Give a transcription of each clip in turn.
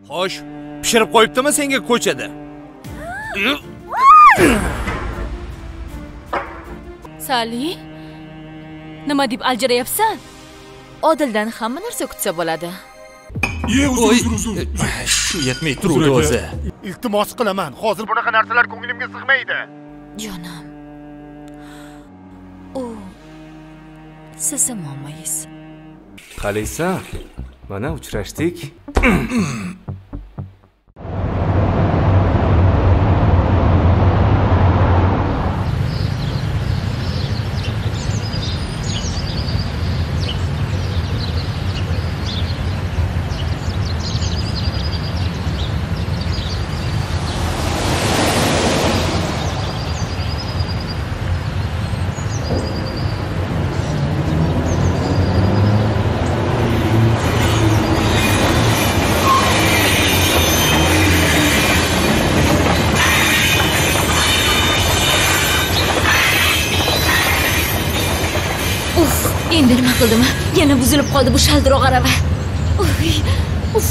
Xo'sh, pishirib qo'yibdimi senga ko'chada? Sali, nima deb aljirayapsan? Odildan hamma narsa kutsa bo'ladi. Uzr. Shu yetmay turdi o'zi. Iltimos qilaman, hozir bunaqa narsalar ko'nglimga sig'maydi. Jonim. U sizning momangiz. Qalaysan? Mana uchrashdik. Endi nima qildim? Yana buzilib qoldi bu shaldiroq arava. Uf.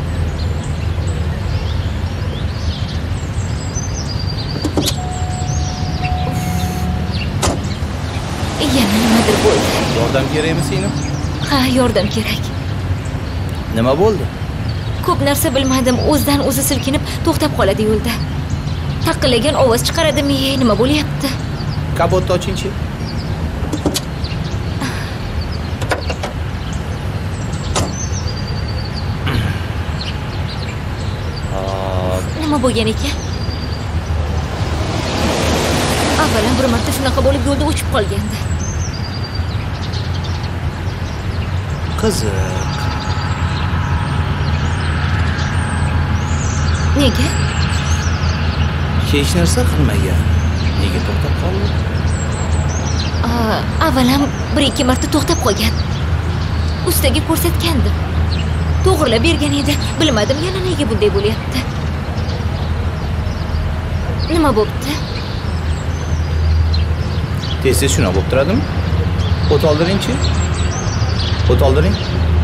Yana nimadir bo'ldi. Yordam kerakmi singlim? Ha, yordam kerak. Nima bo'ldi? Ko'p narsa bilmadim. O'zidan o'zi silkinib to'xtab qoladi yo'lda. Taqillagan ovoz chiqaradimi? Nima bo'lyapti? Kapotni oching-chi. Nima bo'lgan ekan? Avvalan bir marta shunaqa bo'lib yo'lda o'chib qolgandi. Qiziq. Nega? Hech narsa qilmagan. Nega to'xtab qoldi? Avvalan bir-ikki marta to'xtab qolgan. Ustaga ko'rsatgandim. To'g'rilab bergan edi. Bilmadim yana nega bunday bo'lyapti. Nima bo'pti? Tez shuna bo'lib turadimi? O't oldiring-chi. O't oldiring.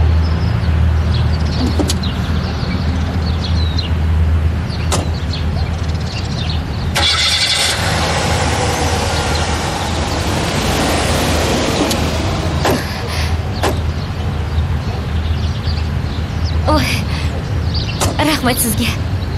Oy. Rahmat sizga.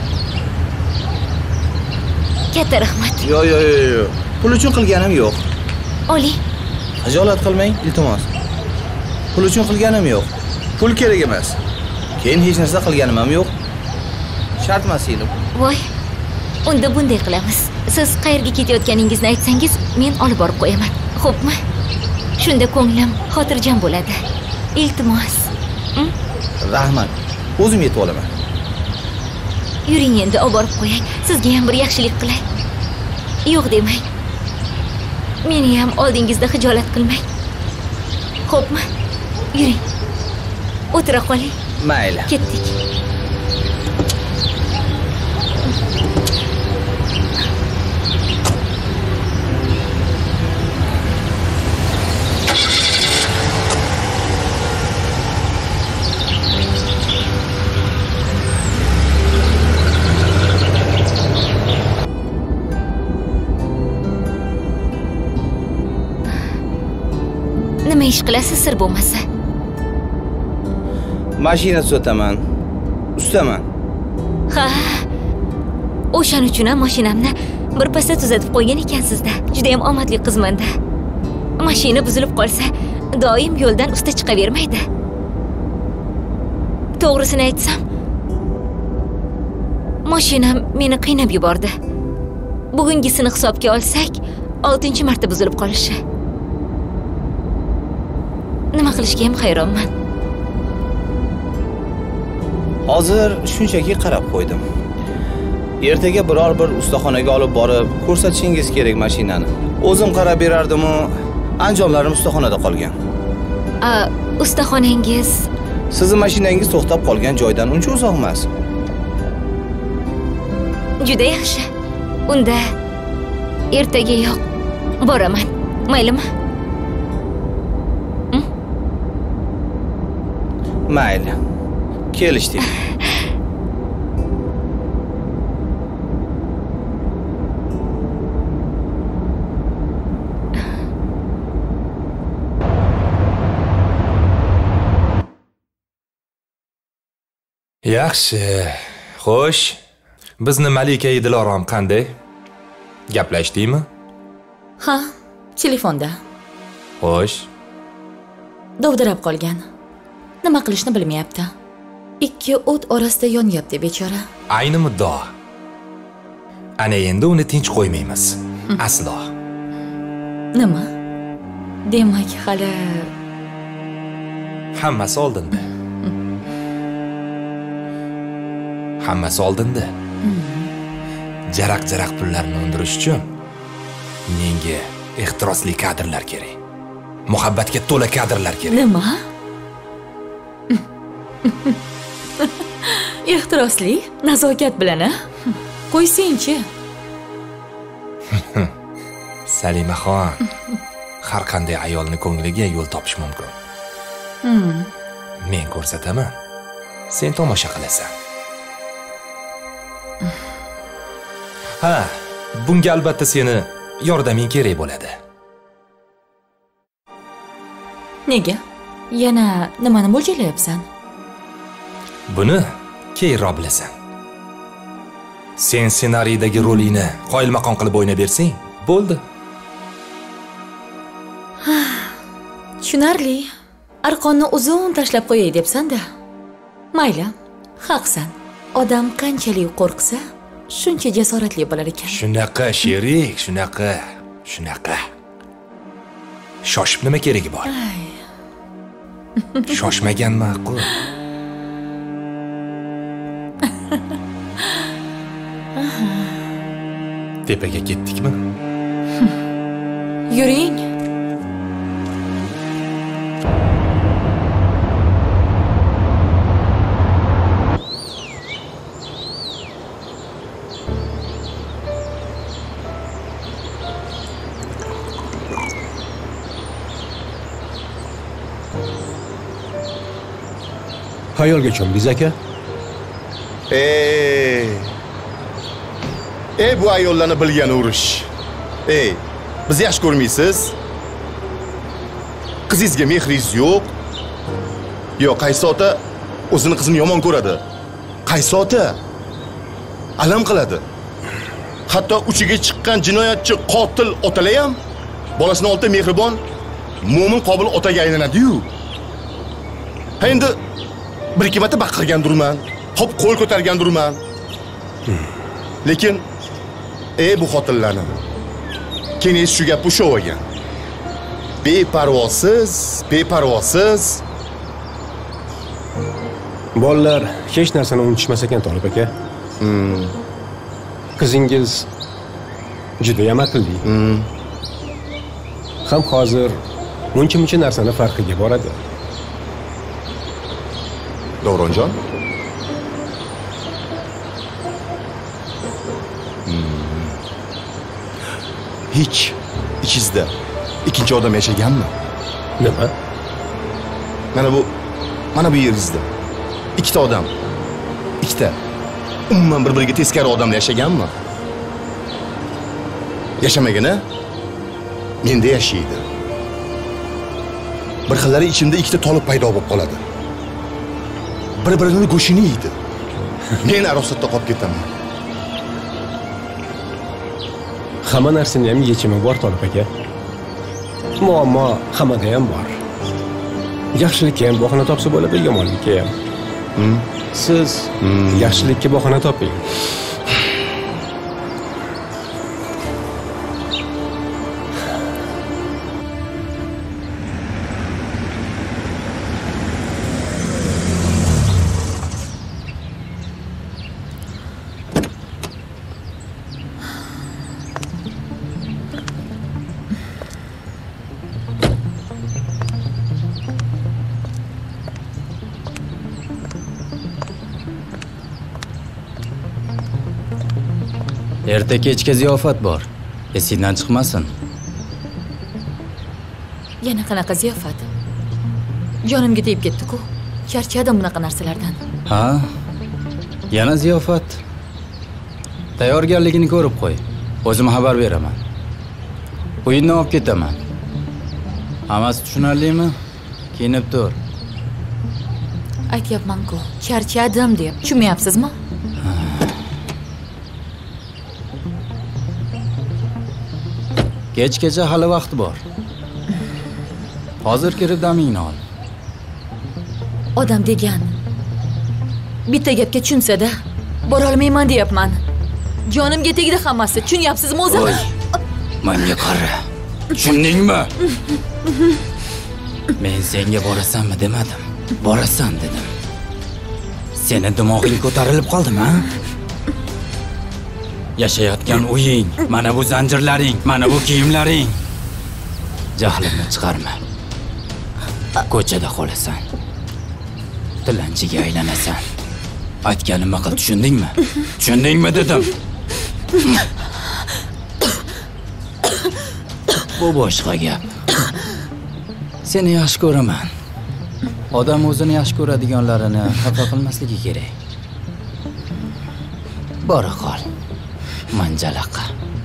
Katta rahmat. Yo'q. Pul uchun qilganim yo'q. Oling. Xijolat qilmang, iltimos. Pul uchun qilganim yo'q. Pul kerak emas. Keyin hech narsa qilganim ham yo'q. Shart emas singlim. Voy. Unda bunday qilamiz. Siz qayerga ketayotganingizni aytsangiz, men olib borib qo'yaman. Xo'pmi? Shunda ko'nglim xotirjam bo'ladi. Iltimos. Rahmat. O'zim yetib olaman. Yuring endi, olib borib qo'yay. Sizga ham bir yaxshilik qilay. Yo'q demang. Meni ham oldingizda xijolat qilmang. Xo'pmi? Yuring. O'tira qoling. Mayli. Ketdik. Nima ish qilasiz sir bo'lmasa? Mashina sotaman. Ustaman. Ha. O'shaning uchun ham mashinamni birpasda tuzatib qo'ygan ekansizda. Juda ham omadli qizmanda. Mashina buzilib qolsa, doim yo'ldan usta chiqavermaydi. To'g'risini aytsam, mashinam meni qiynab yubordi. Bugungisini hisobga olsak, 6-marta buzilib qolishi. Nima qilishga ham hayronman. Hozir shunchaki qarab qo'ydim. Ertaga biror bir ustaxonaga olib borib ko'rsatishingiz kerak mashinani. O'zim qarab berardim-u, anjomlarim ustaxonada qolgan. Ustaxonangiz? Sizning mashinangiz to'xtab qolgan joydan uncha uzoq emas. Juda yaxshi. Unda ertagayoq boraman. Maylimi? Mayli. Kelishdik. Yaxshi. Xo'sh, bizni Malika Dilorom qanday? Gaplashdingmi? Ha, telefonda. Xo'sh. Dovdirab qolgan. Nima qilishni bilmayapti. Ikki o't orasida yonyapti bechora. Ayni muddao. Ana endi uni tinch qo'ymaymiz. Aslo. Nima? Demak, hali Hammasi oldinda. Hammasi oldinda. Jaraq-jaraq pullarni undirish uchun menga ehtirosli kadrlar kerak. Muhabbatga to'la kadrlar kerak. nima? Ehtirosli, nazokat bilan, a? Qo'ysingchi. Salimaxon, har qanday ayolni ko'ngliga yo'l topish mumkin. Men ko'rsataman. Sen tomosha qilasan. Ha, bunga albatta seni yordaming kerak bo'ladi. Nega? Yana nimani mo'ljallayapsan? Buni keyinroq bilasan. Sen ssenariydagi rolingni qoyilmaqom qilib o'ynab bersang, bo'ldi. Tushunarli. Arqonni uzun tashlab qo'yay debsan-da. Mayli, haqsan. Odam qanchalik qo'rqsa, shuncha jasoratli bo'lar ekan. Shunaqa sherik, shunaqa. Shoshib nima keragi bor? Shoshmagan ma'qul. Tepaga ketdikmi? Yuring. Xayolga cho'mdingiz aka? Bu ayollarni bilgan urush. Bizni yaxshi ko'rmaysiz? Qizingizga mehringiz yo'q. Yo, qaysi ota o'zini qizini yomon ko'radi? Qaysi ota alam qiladi? Hatto uchiga chiqqan jinoyatchi, qotil otalar ham bolasini oldida mehribon, mo'min, qobil otaga aylanadi-yu. Endi bir ikki marta baqirgandurman, hop qo'l ko'targandurman. Lekin bu xotinlarni keyin shu gap o'sha olgan. Beparvosiz. Bolalar hech narsani unutishmas ekan Tolib aka. Qizingiz juda ham aqlli. Ham hozir muncha narsani farqiga boradi. Davronjon? Hech ichingizda ikkinchi odam yashaganmi? Nima? Mana bu yeringizda ikkita odam, ikkita umuman bir-biriga teskari odamlar yashaganmi? Yashamagani menda yashaydi. Bir xillari ichimda ikkita tolib paydo bo'lib qoladi. Bir-birini go'shini yeydi. Men arosatda qolib ketaman. Hamma narsani ham yechimi bor Tolib aka. Muammo hammada ham bor. Yaxshilikka ham bahona topsa bo'ladi, yomonlikka ham. Siz yaxshilikka bahona toping. Erta kechga ziyofat bor. Esingdan chiqmasin. Yana qanaqa ziyofat? Jonimga tegib ketdi-ku. Charchadim bunaqa narsalardan. Ha? Yana ziyofat. Tayyorgarligini ko'rib qo'y. O'zim xabar beraman. Uyinni olib ketaman. Hammasi tushunarlimi? Kiyinib tur. Aytyapman-ku, charchadim deb. Tushunmayapsizmi? Kechgacha hali vaqt bor. Hozir kirib damingni ol. Odam degan bitta gapga tushunsa-da, bora olmayman deyapman. Jonimga tegdi hammasi. Tushunyapsizmi o'zi? Voy. Menga qara. Tushundingmi? Men senga borasanmi demadim. Borasan dedim. Seni dimog'ing ko'tarilib qoldimi, ha? Yashayotgan uying, mana bu zanjirlaring, mana bu kiyimlaring. Jahlimni chiqarma. Ko'chada qolasan. Tilanchiga aylanasan. Aytganimni qil, tushundingmi? Tushundingmi dedim. Bu boshqa gap. Seni yaxshi ko'raman. Odam o'zini yaxshi ko'radiganlarini xafa qilmasligi kerak. Bora qol. Manjalaqa.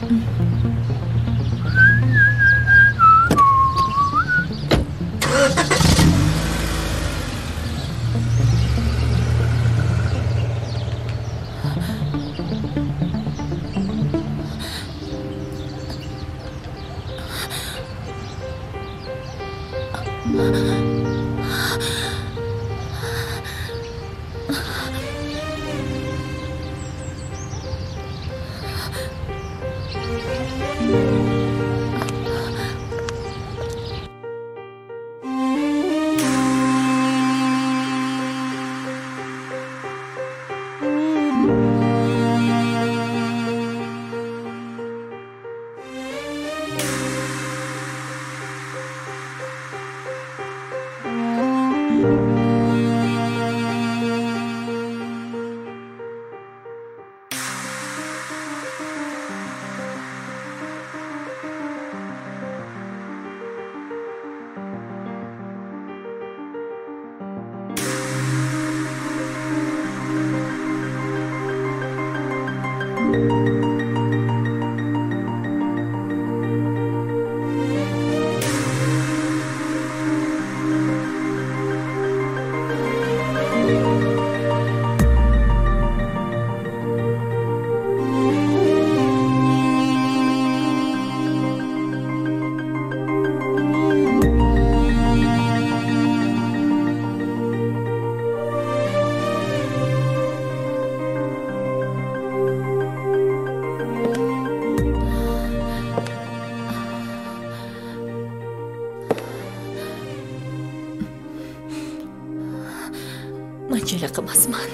Manjala qilmasman.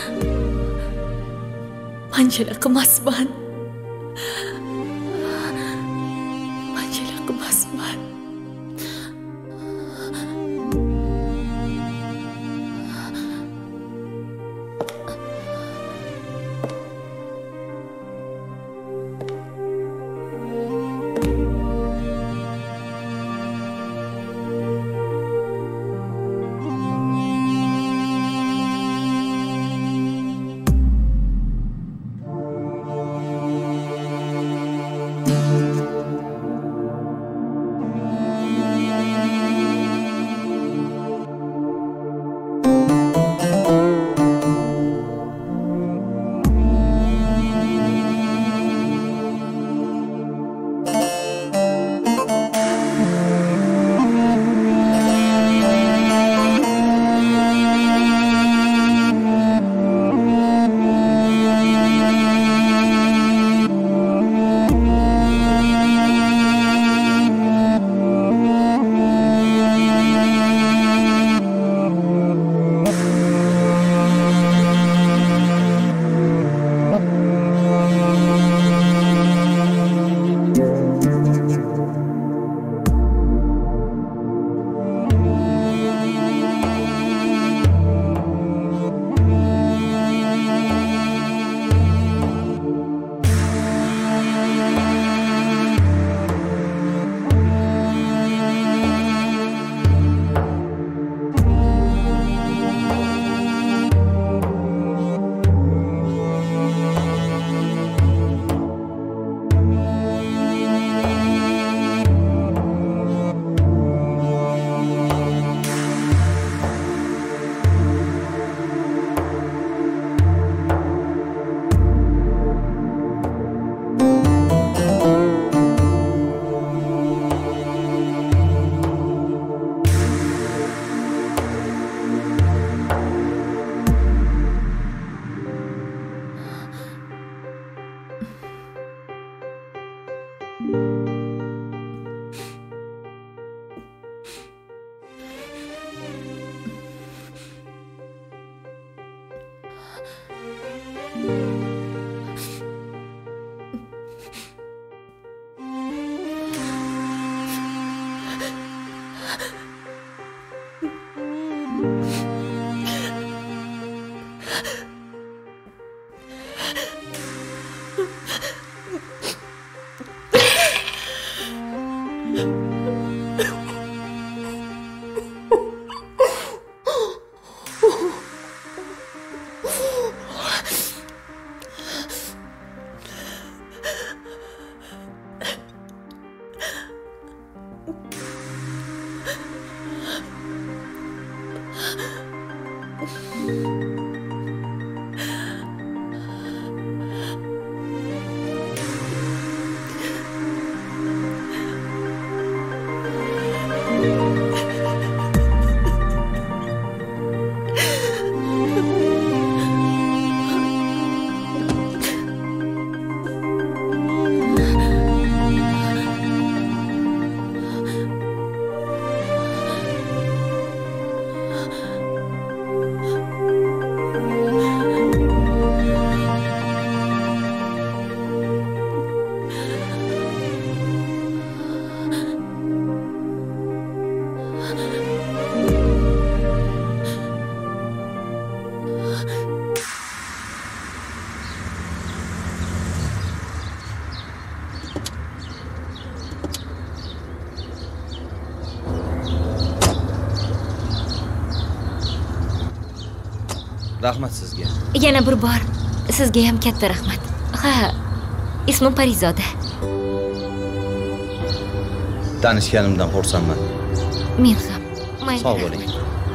Manjala qilmasman. Manjala qilmasman. Rahmat sizga. Yana bir bor sizga ham katta rahmat. Ha, ismim Parizoda. Tanishganimdan xursandman. Men ham. Sog' bo'ling.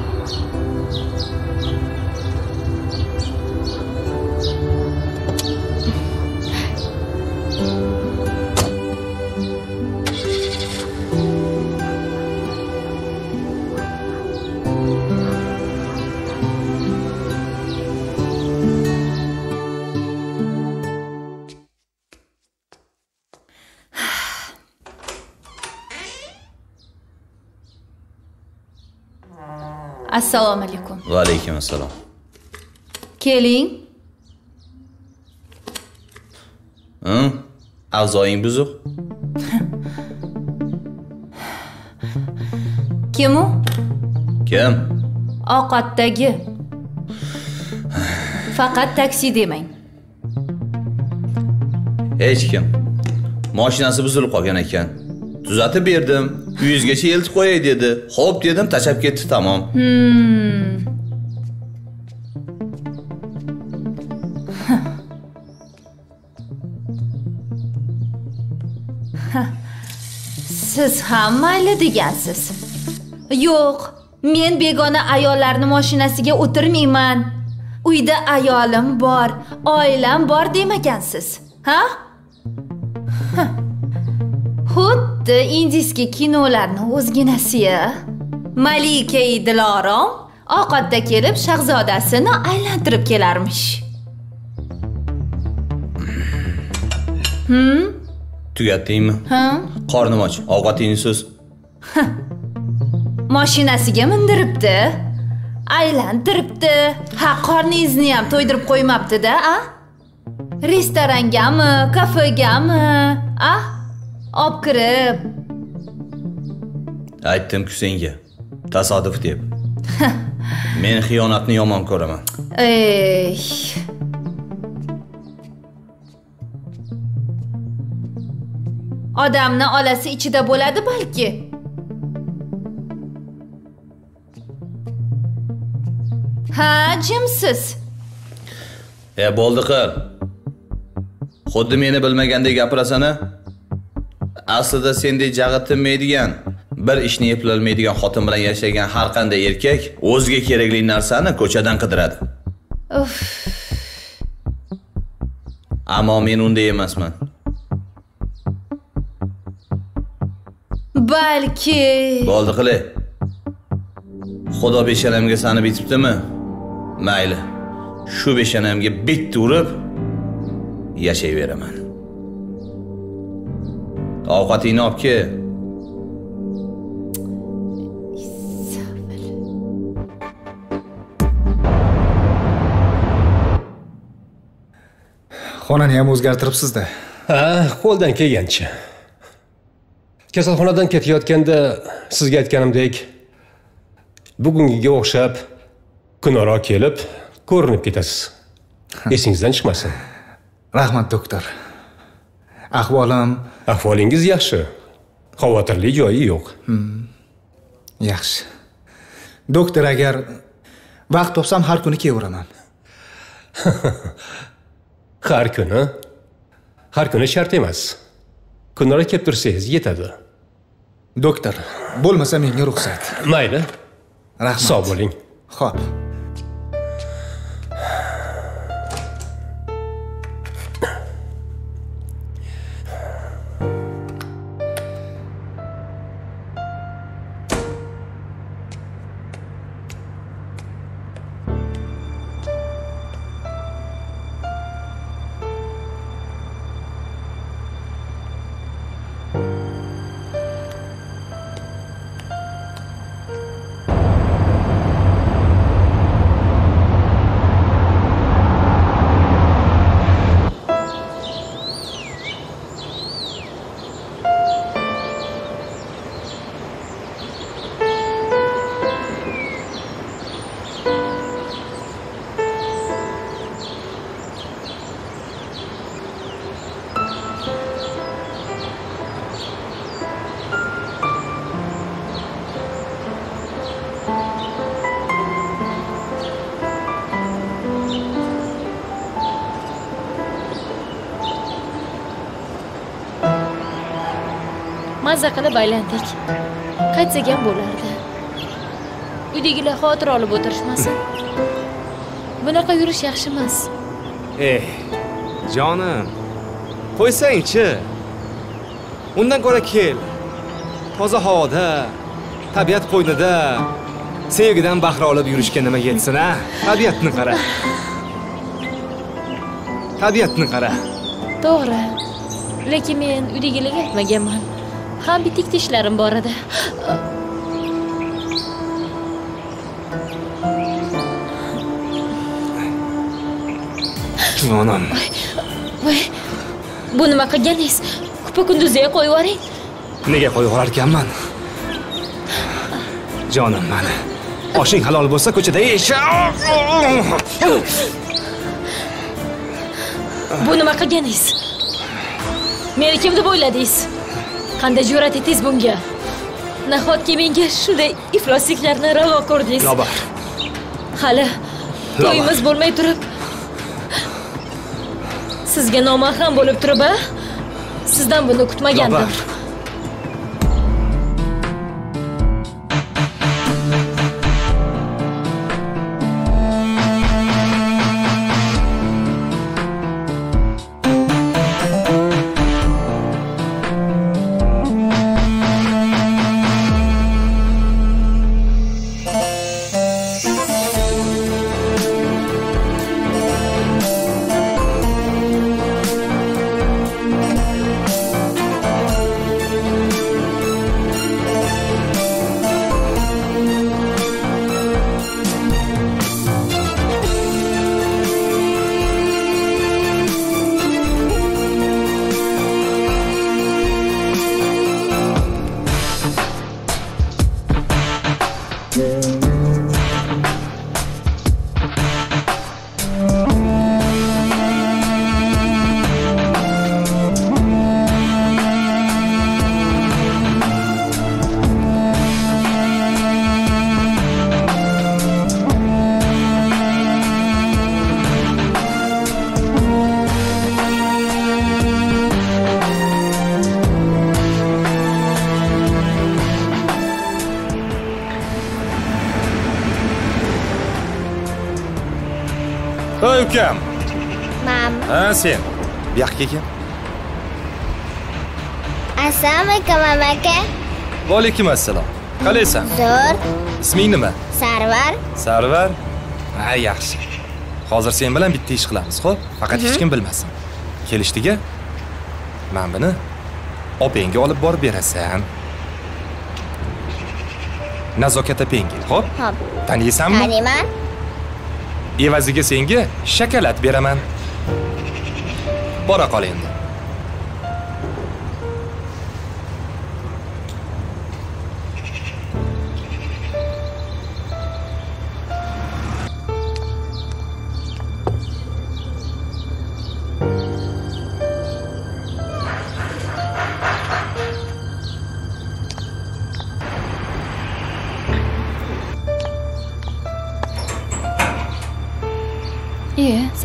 Assalomu alaykum. Va alaykum assalom. Keling. A'zoying buzuq. Kim u? Kim? Ovqatdagi. Faqat taksi demang. Hech kim. Mashinasi buzilib qolgan ekan. Tuzatib berdim. Uyingizgacha eltib qo'yay dedi. Xo'p dedim, tashab ketdi, tamom. Siz ham mayli degansiz. Yo'q, men begona ayollarning mashinasiga o'tirmayman. Uyda ayolim bor, oilam bor demagansiz. Ha? Xuddi indiyskiy kinolarning o'zginasi-ya. Malika Dilorom ovqatda kelib shahzodasini aylantirib kelarmish. Tugatdingmi? Ha? Qornim och, ovqatingni so'z. Mashinasiga mindiribdi, aylantiribdi. Ha, qorningizni ham to'ydirib qo'ymabdi-da, a? Restorangami, kafegami, a? Olib kirib. Aytdim-ku senga. Tasodif deb. Men xiyonatni yomon ko'raman. Ey. Odamni olasi ichida bo'ladi balki. Ha, jimsiz. Bo'ldi qil. Xuddi meni bilmagandek gapirasan-a? Aslida sendek jag'i tinmaydigan, bir ishni eplolmaydigan xotin bilan yashagan har qanday erkak o'ziga kerakli narsani ko'chadan qidiradi. Ammo men unday emasman. Balki. Bo'ldi qilay. Xudo beshanamga sanib bitibdimi? Mayli. Shu beshanamga bitta urib yashayveraman. Ovqatingni olib kel. Xonani ham o'zgartiribsiz-da. Ha, qo'ldan kelgancha. Kasalxonadan ketayotganda sizga aytganimdek, bugungiga o'xshab kunaro kelib, ko'rinib ketasiz. Esingizdan chiqmasin. Rahmat doktor. Ahvolingiz yaxshi. Xavotirli joyi yo'q. Yaxshi. Doktor, agar vaqt topsam har kuni kelaveraman. Har kuni? Har kuni shart emas. Kunlari kelib tursangiz yetadi. Doktor, bo'lmasa menga ruxsat. Mayli. Rahmat. Sog' bo'ling. Xo'p. Mazza qilib aylandik. Qaytsak ham bo'lardi. Uydagilar xotir olib o'tirishmasin. Bunaqa yurish yaxshi emas. Jonim, qo'ysang-chi. Undan ko'ra kel. Toza havoda, tabiat qo'ynida sevgidan bahra olib yurishga nima yetsin, a? Tabiatni qara. Tabiatni qara. To'g'ri. Lekin men uydagilarga aytmaganman. Ham bitik tishlarim bor edi. Jonim. Voy. Bu nima qilganingiz? Kupa-kunduzga qo'yib yuboring. Nega qo'yib yuborar ekanman? Jonim mani. Oshing halol bo'lsa ko'chada yeysan. Bu nima qilganingiz? Meni kim deb o'yladingiz? Qanday jur'at etdingiz bunga? Nahotki menga shunday iflosliklarni ravo ko'rdingiz? Lobar. Hali to'yimiz bo'lmay turib sizga nomahram bo'lib turib, a? Sizdan buni kutmagandim. Voy ukam. Mama. Ha, sen. Bu yoqqa kel. Assalomu alaykum aka. Va alaykum assalom. Qalaysan? Zo'r. Isming nima? Sarvar. Sarvar. Ha, yaxshi. Hozir sen bilan bitta ish qilamiz, xo'p? Faqat hech kim bilmasin. Kelishdiga men buni opangga olib borib berasan. Nazokat opangga, xo'p? Xo'p. Taniysanmi? Taniyman. Evaziga senga shokolad beraman. Bora qol endi.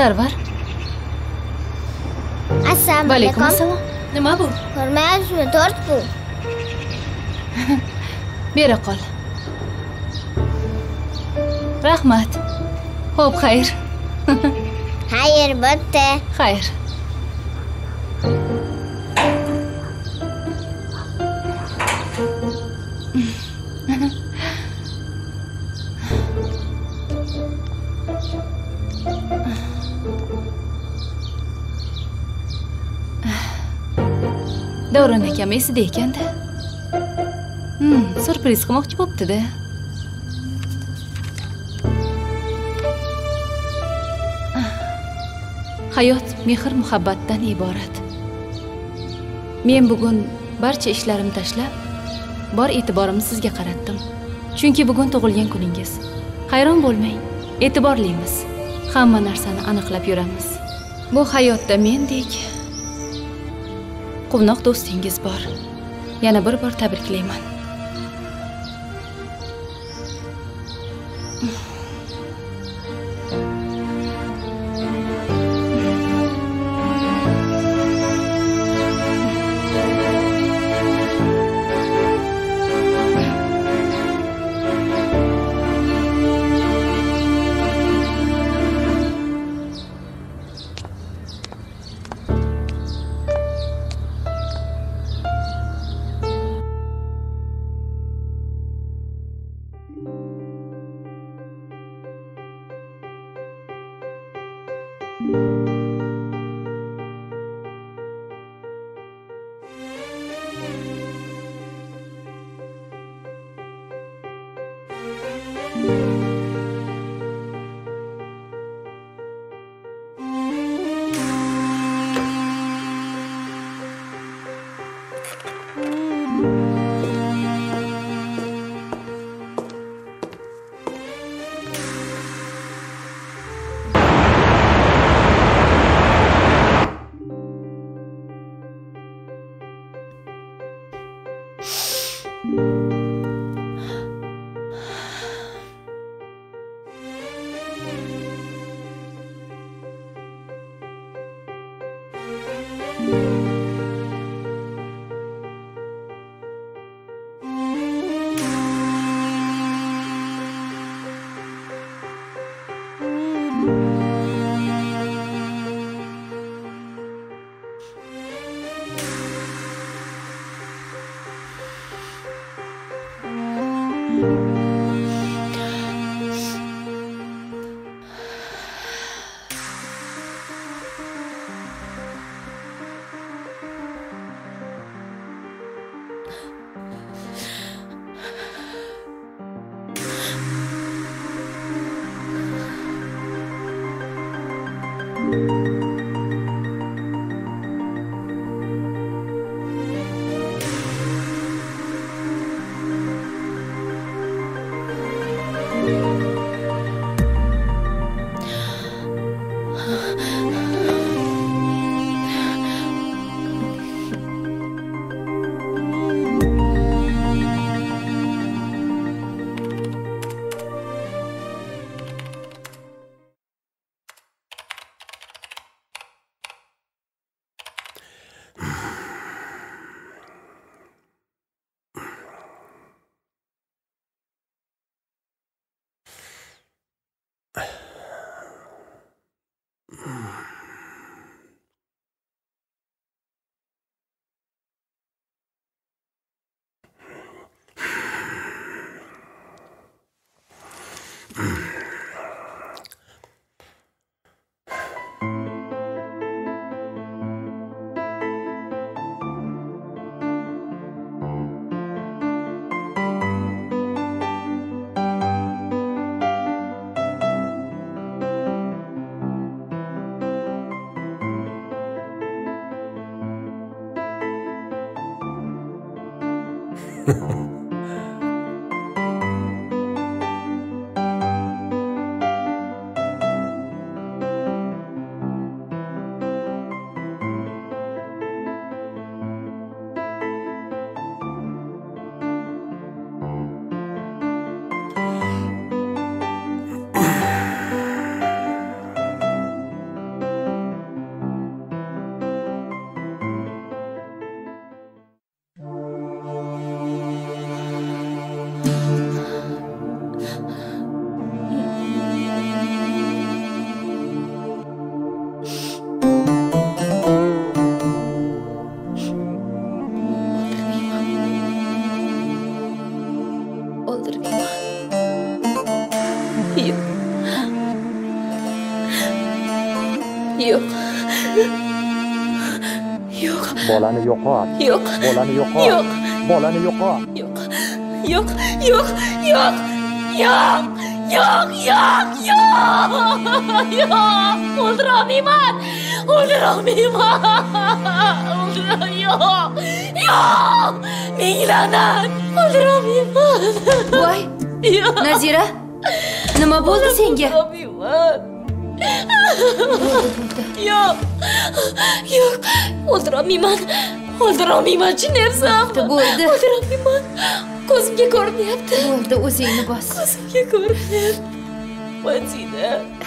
Sarvar. Assalomu Va alaykum alaykum. assalom. Nima bu? Ko'rmayapsizmi? Tort bu. Bera qol. Rahmat. Xo'p, xayr. Xayr, bo'pti. Xayr. Davron akam esida ekanda. Surpriz qilmoqchi bo'pti-da. Hayot mehr muhabbatdan iborat. Men bugun barcha ishlarimni tashlab, bor e'tiborimni sizga qaratdim. Chunki bugun tug'ilgan kuningiz. Hayron bo'lmang, e'tiborlimiz. Hamma narsani aniqlab yuramiz. Bu hayotda mendek quvnoq do'stingiz bor. Yana bir bor tabriklayman. Yo'q. Bolani yo'qot. Yo'q. Bolani yo'qot. Yo'q. Bolani yo'qot. Yo'q. Yo'q. Yo'q. Yo'q. Yo'q. Yo'q. Yo'q. Yo'q. Yo'q. O'ldirolmayman. O'ldirolmayman. Yo'q. Yo'q. Ming la'nat. O'ldirolmayman. Voy, Nazira, nima bo'ldi senga? Yo'q. Yo'q. O'ldirolmayman. O'ldirolmayman, chinayapsan. Bo'ldi. O'ldirolmayman. Ko'zimga ko'rinyapti. Bo'ldi, o'zingni bos. Ko'zimga ko'rinyapti. Madina.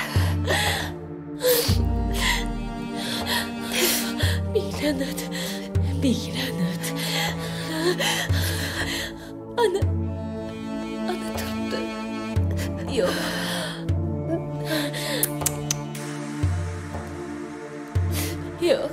Ming la'nat. Ming la'nat. Ana turibdi. Yo'q. Yo'q.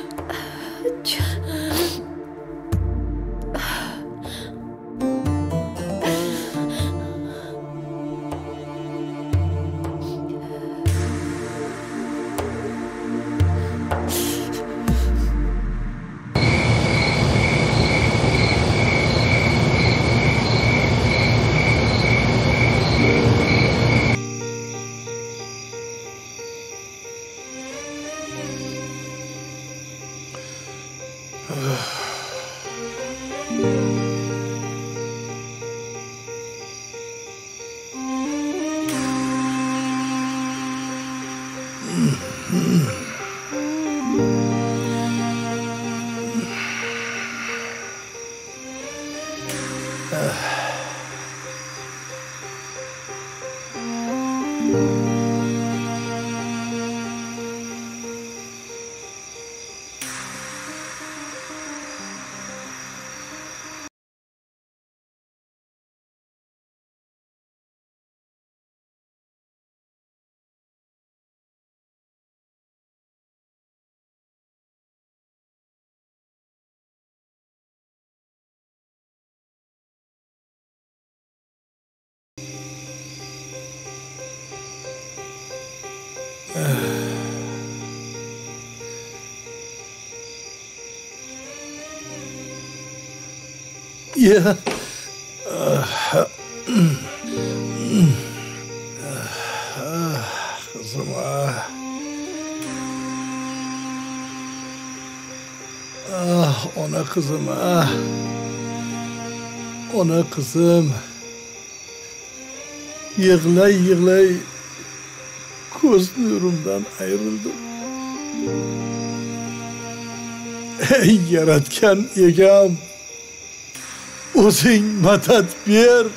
Yeah. Kızım ah. Ah ona kızım ah. Ona kızım. Yığlay yığlay ko'z nurimdan ayrıldım. Ey yaratgan egam. O'zing madad ber.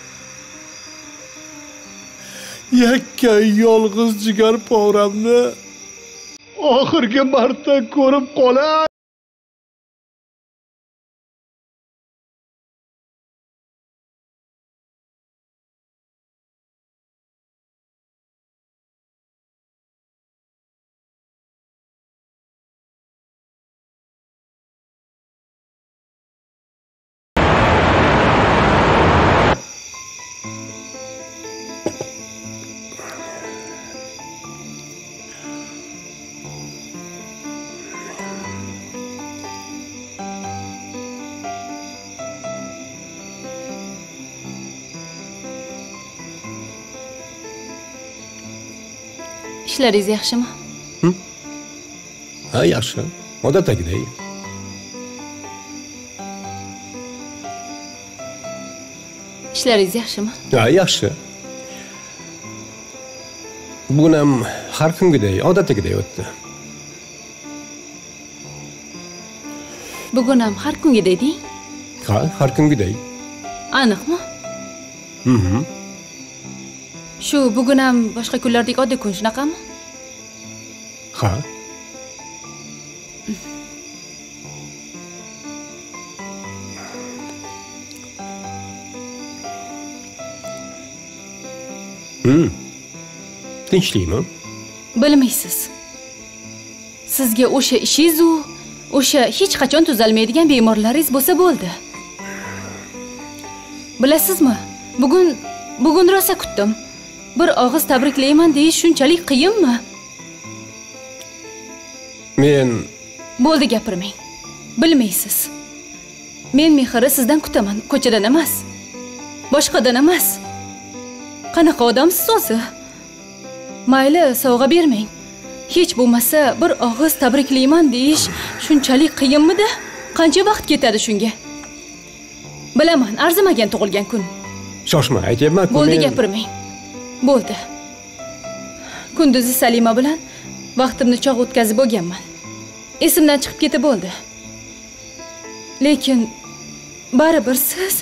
Yakka yolg'iz jigar poramni oxirgi marta ko'rib qolay. İşleringiz yaxshimi? Ha, yaxshi. Odatdagidek. İşleringiz yaxshimi? Ha, yaxshi. Bugun ham har kungidek, odatdagidek o'tdi. Bugun ham har kungidek deng? Ha, har kungidek. Aniqmi? Shu bugun ham boshqa kunlardek oddiy kun shunaqami? Ha. Tinchlikmi? Bilmaysiz. Sizga o'sha ishingiz u o'sha hech qachon tuzalmaydigan bemorlaringiz bo'lsa bo'ldi. Bilasizmi? Bugun rosa kutdim. Bir og'iz tabriklayman deyish shunchalik qiyinmi? Men Bo'ldi, gapirmang. Bilmaysiz. Men Mehrni sizdan kutaman, ko'chadan emas. Boshqadan emas. Qanaqa odamsiz o'zi? Mayli, sovg'a bermang. Hech bo'lmasa bir og'iz tabriklayman deyish shunchalik qiyinmidi? Qancha vaqt ketadi shunga? Bilaman, arzimagan tug'ilgan kun. shoshma, aytyapman-ku. Bo'ldi, gapirmang. Bo'ldi. Kunduzi Salima bilan vaqtimni chog' o'tkazib bo'lganman. Esimdan chiqib ketib bo'ldi. Lekin baribir siz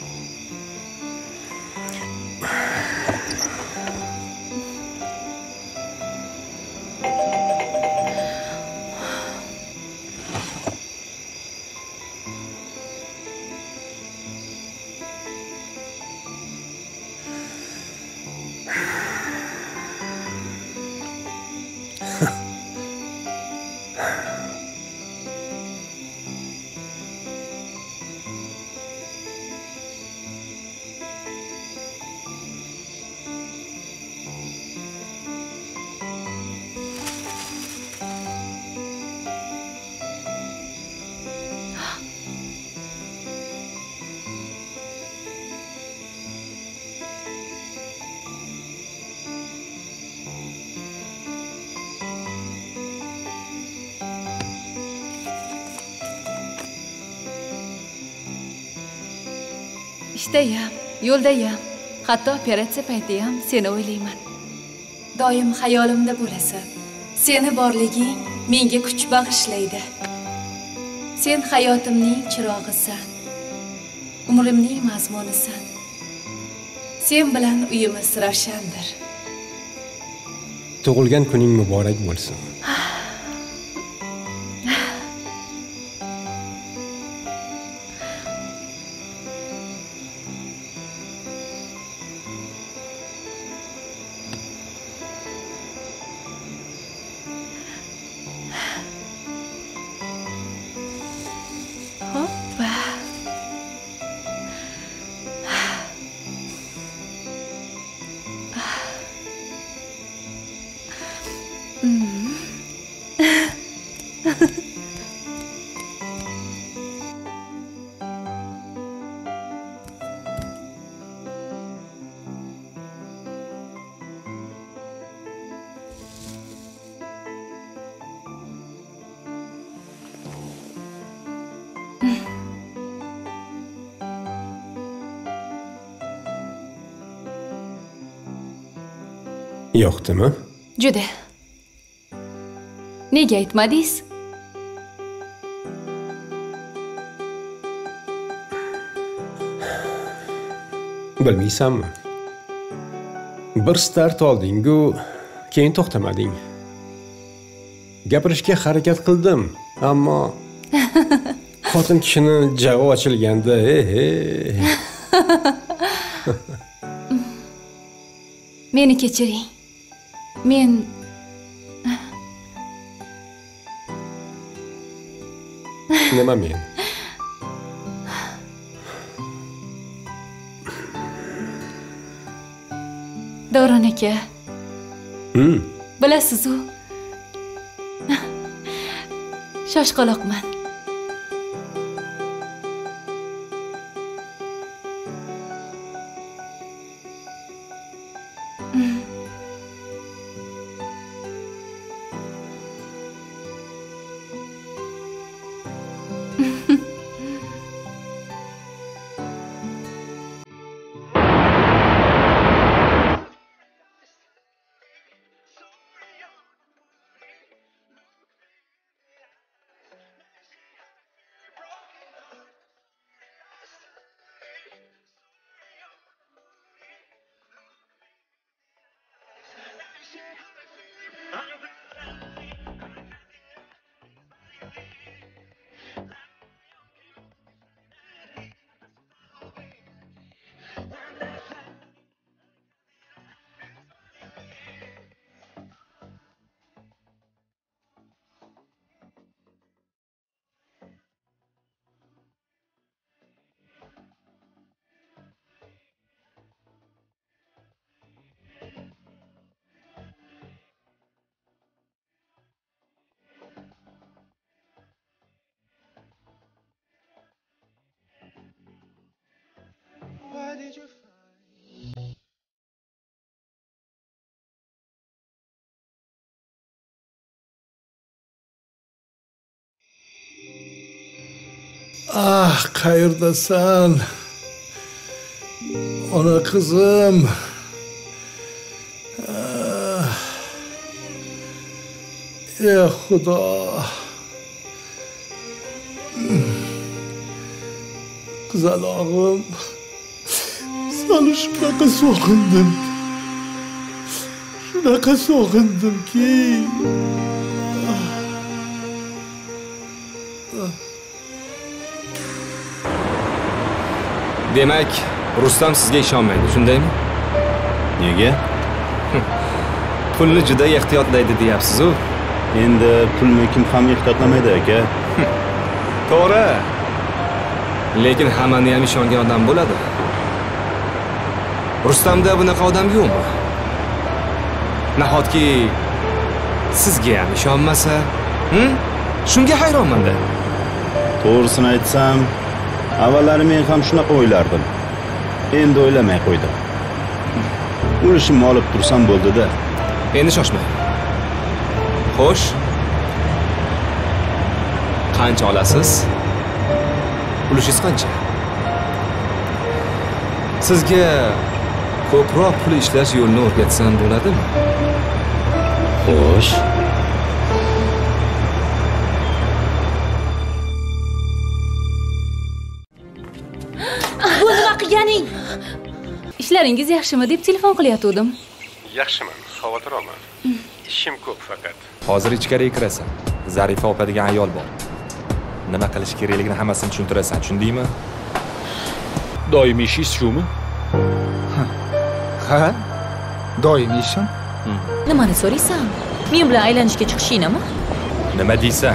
ishtayam, yo'ldayam, hatto operatsiya payti ham seni o'ylayman. Doim xayolimda bo'lasan. Seni borliging menga kuch bag'ishlaydi. Sen hayotimning chirog'isan. Umrimning mazmunisan. Sen bilan uyimiz ravshandir. Tug'ilgan kuning muborak bo'lsin. Yo'qdimi? Juda. Nega aytmadingiz? Bilmaysanmi? Bir start olding-ku, keyin to'xtamading. Gapirishga harakat qildim, ammo xotin kishini jag'i ochilganda, Meni kechiring. Men nima men? Davron aka. Bilasiz-ku. Shoshqaloqman. Ah, qayerdasan? Ona qizim. Ey Xudo. Qizalog'im. Seni shunaqa sog'indim. Shunaqa sog'indimki. Demak, Rustam sizga ishonmaydi, shundaymi? Nega? Pulni juda ehtiyotlaydi deyapsiz-ku. Endi pulni kim ham ehtiyotlamaydi aka. To'g'ri. Lekin hammani ham ishongan odam bo'ladi. Rustamda bunaqa odam yo'qmi? Nahotki sizga ham ishonmasa, shunga hayronman-da. To'g'risini aytsam, avvallari men ham shunaqa o'ylardim. Endi o'ylamay qo'ydim. Ulushimni olib tursam bo'ldi-da. Endi shoshmang. Xo'sh. Qancha olasiz? Ulushingiz qancha? Sizga ko'proq pul ishlash yo'lini o'rgatsam bo'ladimi? Xo'sh. Bu nima qilganing? Ishlaringiz yaxshimi deb telefon qilayotgandim. Yaxshiman, xavotir olma. Ishim ko'p faqat. Hozir ichkariga kirasan. Zarifa opa degan ayol bor. Nima qilish kerakligini hammasini tushuntirasan, tushundingmi? Doimiy ishingiz shumi? Ha? Doimiy ishim? Nimani so'raysan? Men bilan aylanishga chiqishinami? Nima deysan?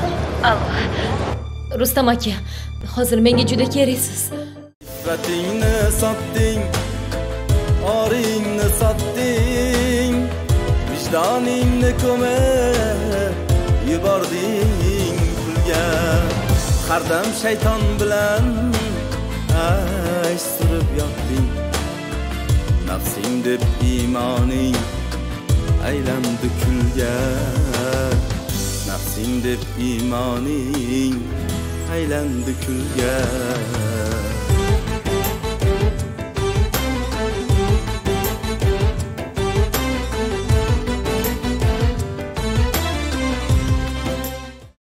Rustam aka, hozir menga juda keraksiz. Vatingni sotding, oringni sotding, vijdoningni ko'mib yubording pulga. Hardam shayton bilan aysh surib yotding, nafsing deb iymoning aylandi kulga. Nafsing deb iymoning aylandi kulga.